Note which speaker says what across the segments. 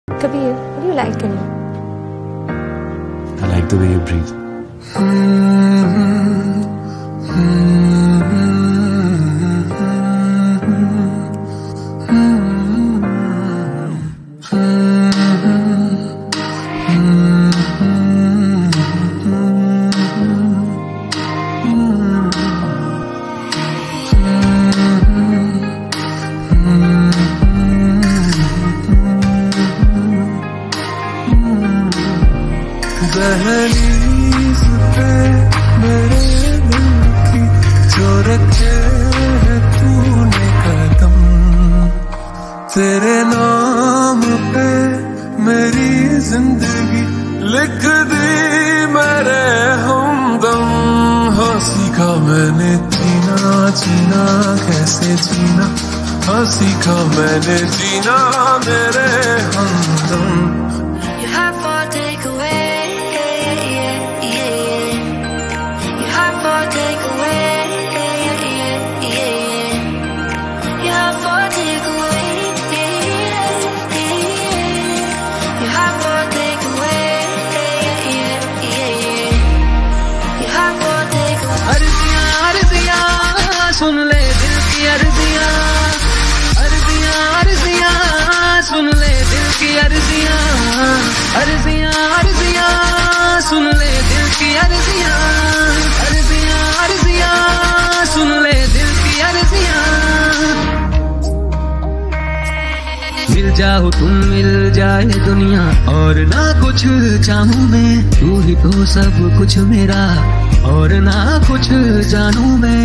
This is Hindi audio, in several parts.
Speaker 1: Kabir, what do you like in me?
Speaker 2: I like the way you breathe.
Speaker 3: दहलीज पे मेरे दिल की जो रखे है तूने कदम, तेरे नाम पे मेरी जिंदगी लिख दी मेरे हमदम। हाँ सीखा मैंने जीना जीना कैसे जीना, हाँ सीखा मैंने जीना मेरे हमदम।
Speaker 4: सुन ले दिल की अर्जियां, अर्जियां अर्जियां, सुन ले दिल की अर्जियां, अर्जियां अर्जियां, सुन ले दिल की अर्जियां, अर्जियां अर्जियां, सुन ले दिल की अर्जियां। मिल जाओ तुम मिल जाए दुनिया और ना कुछ चाहूं मैं, तू ही तो सब कुछ मेरा और ना कुछ जानू मैं।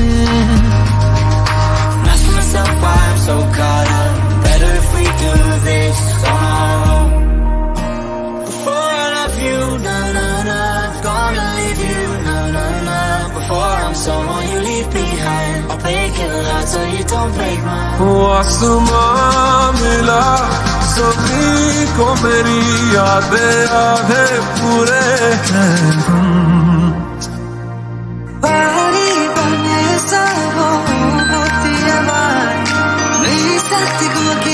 Speaker 5: Asking myself why I'm so caught up. Better if we do this on our own. Before I love you, na na na, gonna leave you, na na na. Before I'm someone you leave behind, I'll break your heart so you don't break mine.
Speaker 3: वो आसमां मिला सभी को मेरी यादें आधे पूरे हैं।
Speaker 5: Body bane sabo, boti amar, nahi sakti ko